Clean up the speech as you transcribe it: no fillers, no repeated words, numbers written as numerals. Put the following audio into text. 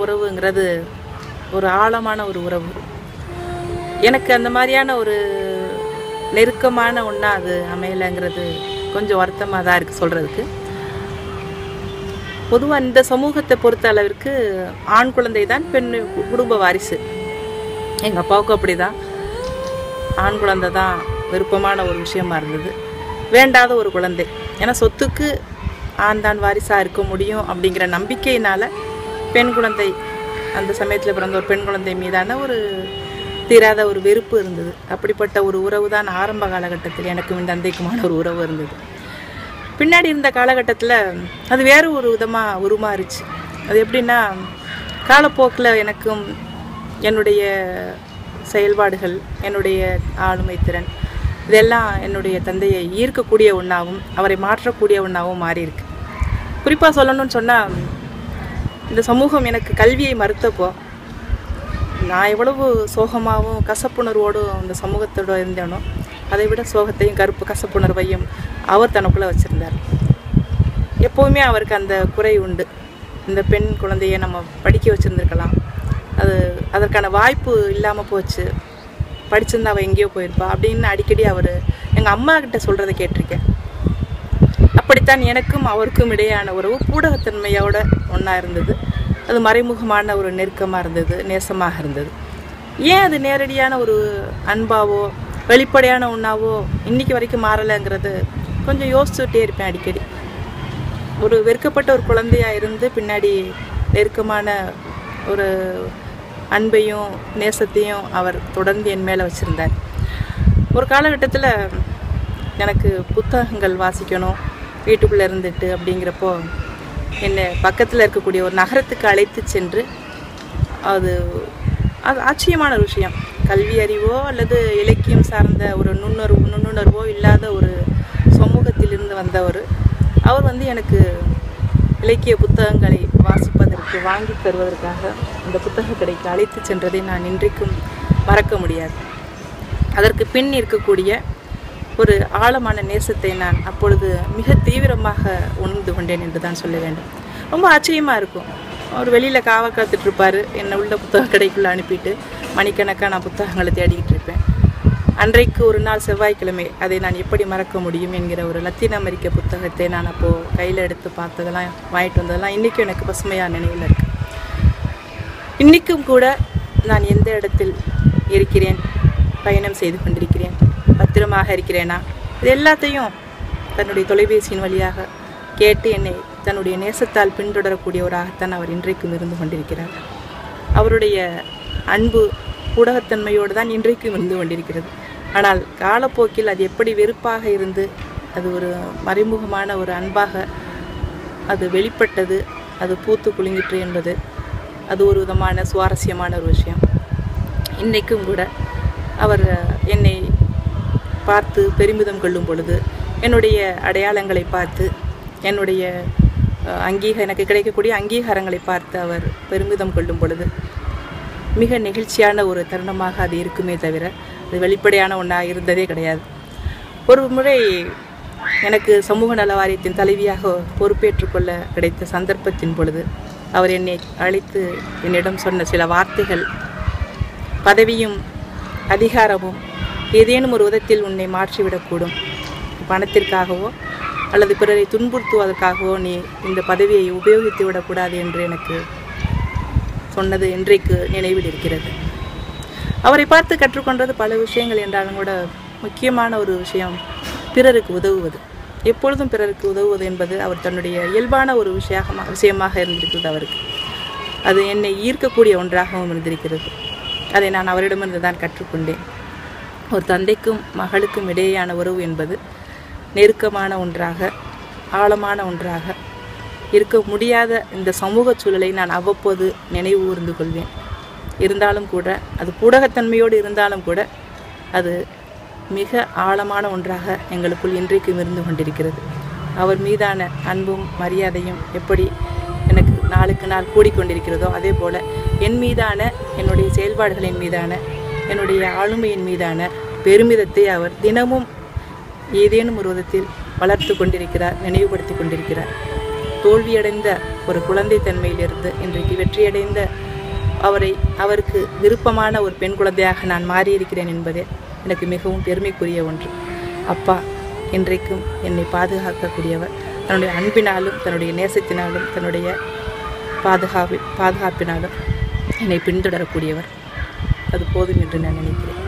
உறவுங்கிறது ஒரு ஆழமான ஒரு உறவு. எனக்கு அந்த மாதிரியான ஒரு நெருக்கமான ஒன்றா அது அமையலைங்கிறது கொஞ்சம் வருத்தமாக தான் இருக்குது சொல்கிறதுக்கு. பொதுவாக இந்த சமூகத்தை பொறுத்த அளவிற்கு ஆண் குழந்தை தான் பெண் குடும்ப வாரிசு. எங்கள் அப்பாவுக்கும் அப்படி தான். ஆண் குழந்தை தான் விருப்பமான ஒரு விஷயமா இருந்தது, வேண்டாத ஒரு குழந்தை. ஏன்னா சொத்துக்கு ஆண் தான் வாரிசாக இருக்க முடியும் அப்படிங்கிற நம்பிக்கையினால் பெண் குழந்தை, அந்த சமயத்தில் பிறந்த ஒரு பெண் குழந்தை மீதான ஒரு தீராத ஒரு வெறுப்பு இருந்தது. அப்படிப்பட்ட ஒரு உறவு தான் ஆரம்ப காலகட்டத்தில் எனக்கும் இந்த தந்தைக்குமான ஒரு உறவு இருந்தது. பின்னாடி இருந்த காலகட்டத்தில் அது வேறு ஒரு விதமாக உருமாறுச்சு. அது எப்படின்னா, காலப்போக்கில் எனக்கும் என்னுடைய செயல்பாடுகள், என்னுடைய ஆளுமை திறன், இதெல்லாம் என்னுடைய தந்தையை ஈர்க்கக்கூடிய ஒன்றாகவும் அவரை மாற்றக்கூடிய ஒன்றாகவும் மாறியிருக்கு. குறிப்பாக சொல்லணும்னு சொன்னால், இந்த சமூகம் எனக்கு கல்வியை மறுத்தப்போ நான் எவ்வளவு சோகமாகவும் கசப்புணர்வோடும் இந்த சமூகத்தோடு இருந்தேனோ, அதை விட சோகத்தையும் கசப்புணர்வையும் அவர் தனக்குள்ளே வச்சுருந்தார். எப்போவுமே அவருக்கு அந்த குறை உண்டு. இந்த பெண் குழந்தையை நம்ம படிக்க வச்சுருந்துருக்கலாம், அதற்கான வாய்ப்பு இல்லாமல் போச்சு, படிச்சிருந்தா அவள் எங்கேயோ போயிருப்பா அப்படின்னு அடிக்கடி அவர் எங்கள் அம்மா கிட்ட சொல்கிறத கேட்டிருக்கேன். அப்படித்தான் எனக்கும் அவருக்கும் இடையான உறவு ஊடகத்தன்மையோட ஒன்றா இருந்தது. அது மறைமுகமான ஒரு நெருக்கமாக இருந்தது, நேசமாக இருந்தது. ஏன் அது நேரடியான ஒரு அன்பாவோ வெளிப்படையான ஒன்றாவோ இன்றைக்கி வரைக்கும் மாறலைங்கிறது கொஞ்சம் யோசிச்சுட்டே இருப்பேன் அடிக்கடி. ஒரு வெறுக்கப்பட்ட ஒரு குழந்தையாக இருந்து பின்னாடி நெருக்கமான ஒரு அன்பையும் நேசத்தையும் அவர் தொடர்ந்து என் மேலே வச்சுருந்தார். ஒரு காலகட்டத்தில் எனக்கு புத்தகங்கள் வாசிக்கணும் வீட்டுக்குள்ளே இருந்துட்டு அப்படிங்கிறப்போ என்னை பக்கத்தில் இருக்கக்கூடிய ஒரு நகரத்துக்கு அழைத்து சென்று, அது ஆச்சரியமான ஒரு விஷயம். கல்வி அறிவோ அல்லது இலக்கியம் சார்ந்த ஒரு நுண்ணுணர்வோ இல்லாத ஒரு சமூகத்திலிருந்து வந்தவர். அவர் எனக்கு இலக்கிய புத்தகங்களை வாசிப்பதற்கு வாங்கி தருவதற்காக அந்த புத்தக கடைக்கு அழைத்து சென்றதை நான் இன்றைக்கும் மறக்க முடியாது. அதற்கு பின் இருக்கக்கூடிய ஒரு ஆழமான நேசத்தை நான் அப்பொழுது மிக தீவிரமாக உணர்ந்து கொண்டேன் என்று தான் சொல்ல வேண்டும். ரொம்ப ஆச்சரியமாக இருக்கும். அவர் வெளியில் காவல் காத்துட்ருப்பார், என்னை உள்ள புத்தக கடைக்குள்ளே அனுப்பிட்டு மணிக்கணக்காக நான் புத்தகங்களை தேடிக்கிட்டு இருப்பேன். அன்றைக்கு ஒரு நாள் செவ்வாய்க்கிழமை, அதை நான் எப்படி மறக்க முடியும் என்கிற ஒரு லத்தீன் அமெரிக்க புத்தகத்தை நான் அப்போது கையில் எடுத்து பார்த்ததெல்லாம், வாங்கிட்டு வந்ததெல்லாம் இன்றைக்கும் எனக்கு பசுமையான நினைவில் இருக்குது. இன்றைக்கும் கூட நான் எந்த இடத்தில் இருக்கிறேன், பயணம் செய்து கொண்டிருக்கிறேன், பத்திரமாக இருக்கிறேனா, இது எல்லாத்தையும் தன்னுடைய தொலைபேசியின் வழியாக கேட்டு என்னை தன்னுடைய நேசத்தால் பின்தொடரக்கூடியவராகத்தான் அவர் இன்றைக்கும் இருந்து கொண்டிருக்கிறார். அவருடைய அன்பு ஊடகத்தன்மையோடு தான் இன்றைக்கும் இருந்து கொண்டிருக்கிறது. ஆனால் காலப்போக்கில் அது எப்படி வெறுப்பாக இருந்து அது ஒரு மறைமுகமான ஒரு அன்பாக அது வெளிப்பட்டது, அது பூத்து குலுங்கிற்று என்பது அது ஒரு விதமான சுவாரஸ்யமான ஒரு விஷயம். இன்றைக்கும் கூட அவர் என்னை பார்த்து பெருமிதம் கொள்ளும் பொழுது, என்னுடைய அடையாளங்களை பார்த்து, என்னுடைய எனக்கு கிடைக்கக்கூடிய அங்கீகாரங்களை பார்த்து அவர் பெருமிதம் கொள்ளும் பொழுது மிக நெகிழ்ச்சியான ஒரு தருணமாக அது இருக்குமே தவிர அது வெளிப்படையான ஒன்றாக இருந்ததே கிடையாது. ஒரு முறை எனக்கு சமூக நல வாரியத்தின் தலைவியாக பொறுப்பேற்றுக்கொள்ள கிடைத்த சந்தர்ப்பத்தின் பொழுது அவர் என்னை அழைத்து என்னிடம் சொன்ன சில வார்த்தைகள், பதவியும் அதிகாரமும் ஏதேனும் ஒரு விதத்தில் உன்னை மாற்றிவிடக்கூடும், பணத்திற்காகவோ அல்லது பிறரை துன்புறுத்துவதற்காகவோ நீ இந்த பதவியை உபயோகித்து விடக்கூடாது என்று எனக்கு சொன்னது இன்றைக்கு நினைவில் இருக்கிறது. அவரை பார்த்து கற்றுக்கொண்டது பல விஷயங்கள் என்றாலும் கூட முக்கியமான ஒரு விஷயம் பிறருக்கு உதவுவது. எப்பொழுதும் பிறருக்கு உதவுவது என்பது அவர் தன்னுடைய இயல்பான ஒரு விஷயமாக இருந்திருக்கிறது அவருக்கு. அது என்னை ஈர்க்கக்கூடிய ஒன்றாகவும் இருந்திருக்கிறது. அதை நான் அவரிடமிருந்து தான் கற்றுக்கொண்டேன். ஒரு தந்தைக்கும் மகளுக்கும் இடையேயான உறவு என்பது நெருக்கமான ஒன்றாக, ஆழமான ஒன்றாக இருக்க முடியாத இந்த சமூக சூழலை நான் அவ்வப்போது நினைவு கூர்ந்து கொள்வேன். இருந்தாலும் கூட அது ஊடகத்தன்மையோடு இருந்தாலும் கூட அது மிக ஆழமான ஒன்றாக எங்களுக்குள் இன்றைக்கும் இருந்து கொண்டிருக்கிறது. அவர் மீதான அன்பும் மரியாதையும் எப்படி எனக்கு நாளுக்கு நாள் கூடிக்கொண்டிருக்கிறதோ அதே போல் என் மீதான, என்னுடைய செயல்பாடுகளின் மீதான, என்னுடைய ஆளுமையின் மீதான பெருமிதத்தை அவர் தினமும் ஏதேனும் ஒரு விதத்தில் வளர்த்து கொண்டிருக்கிறார், நினைவுபடுத்தி கொண்டிருக்கிறார். தோல்வியடைந்த ஒரு குழந்தை தன்மையிலிருந்து இன்றைக்கு வெற்றியடைந்த அவருக்கு விருப்பமான ஒரு பெண் குழந்தையாக நான் மாறியிருக்கிறேன் என்பதே எனக்கு மிகவும் பெருமைக்குரிய ஒன்று. அப்பா இன்றைக்கும் என்னை பாதுகாக்கக்கூடியவர். தன்னுடைய அன்பினாலும் தன்னுடைய நேசத்தினாலும் தன்னுடைய பாதுகாப்பினாலும் என்னை பின்தொடரக்கூடியவர். அது போதும் என்று நான் நினைக்கிறேன்.